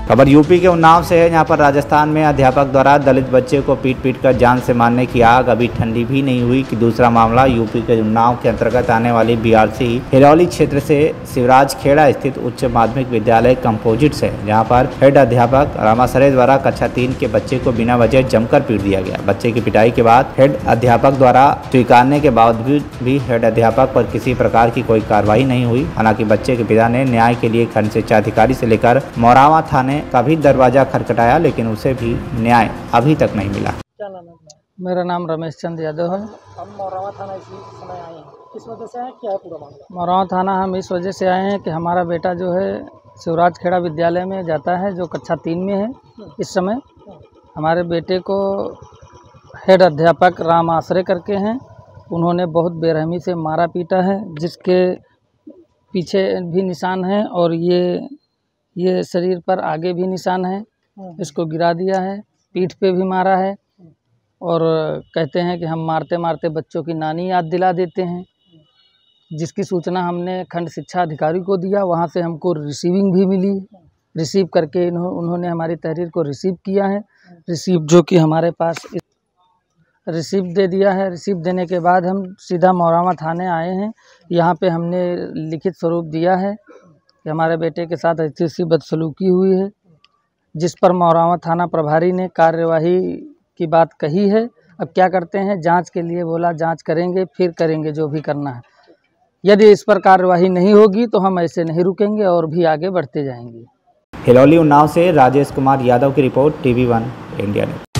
खबर यूपी के उन्नाव से है, जहां पर राजस्थान में अध्यापक द्वारा दलित बच्चे को पीट कर जान से मारने की आग अभी ठंडी भी नहीं हुई कि दूसरा मामला यूपी के उन्नाव के अंतर्गत आने वाली बीआरसी हिरौली क्षेत्र से शिवराज खेड़ा स्थित उच्च माध्यमिक विद्यालय कंपोजिट्स है, जहां पर हेड अध्यापक रामासरे द्वारा कक्षा 3 के बच्चे को बिना वजह जमकर पीट दिया गया। बच्चे की पिटाई के बाद हेड अध्यापक द्वारा स्वीकारने के बावजूद भी हेड अध्यापक पर किसी प्रकार की कोई कार्रवाई नहीं हुई। हालांकि बच्चे के पिता ने न्याय के लिए खंड शिक्षा अधिकारी से लेकर मोरावा थाने का भी दरवाजा खटखटाया, लेकिन उसे भी न्याय अभी तक नहीं मिला। क्या नाम है? मेरा नाम रमेश चंद यादव है। हम मोरावा थाना इसी समय आए हैं, किस वजह से आए, क्या है पूरा मामला? मोरावा थाना हम इस वजह से आए हैं कि हमारा बेटा जो है शिवराज खेड़ा विद्यालय में जाता है, जो कक्षा 3 में है। इस समय हमारे बेटे को हेड अध्यापक राम आश्रय करके हैं, उन्होंने बहुत बेरहमी से मारा पीटा है, जिसके पीछे भी निशान हैं और ये शरीर पर आगे भी निशान है। इसको गिरा दिया है, पीठ पे भी मारा है और कहते हैं कि हम मारते मारते बच्चों की नानी याद दिला देते हैं, जिसकी सूचना हमने खंड शिक्षा अधिकारी को दिया। वहाँ से हमको रिसीविंग भी मिली, रिसीव करके उन्होंने हमारी तहरीर को रिसीव किया है। रिसीव जो कि हमारे पास रिसीव दे दिया है। रिसीव देने के बाद हम सीधा मोरावा थाने आए हैं। यहाँ पे हमने लिखित स्वरूप दिया है कि हमारे बेटे के साथ ऐसी बदसलूकी हुई है, जिस पर मोरावा थाना प्रभारी ने कार्यवाही की बात कही है। अब क्या करते हैं, जांच के लिए बोला, जांच करेंगे, फिर करेंगे जो भी करना है। यदि इस पर कार्यवाही नहीं होगी तो हम ऐसे नहीं रुकेंगे और भी आगे बढ़ते जाएंगे। हिरौली उन्नाव से राजेश कुमार यादव की रिपोर्ट, TV1 इंडिया न्यूज़।